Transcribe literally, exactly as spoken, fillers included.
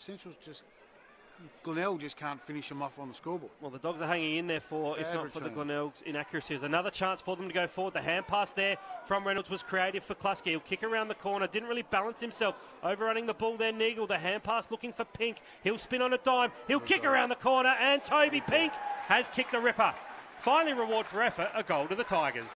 Central's just, Glenelg just can't finish them off on the scoreboard. Well, the Dogs are hanging in there for, if not for the team. Glenelg's inaccuracies. Another chance for them to go forward. The hand pass there from Reynolds was creative for Kluski. He'll kick around the corner. Didn't really balance himself. Overrunning the ball there, Neagle. The hand pass looking for Pink. He'll spin on a dime. He'll kick around the corner, and Toby Pink has kicked the ripper. Finally, reward for effort, a goal to the Tigers.